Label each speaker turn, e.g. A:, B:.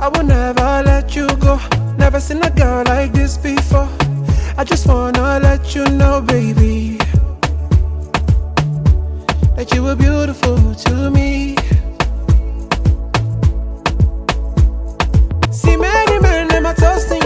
A: I will never let you go. Never seen a girl like this before. I just wanna let you know, baby, that you were beautiful to me. See many men, them are toasting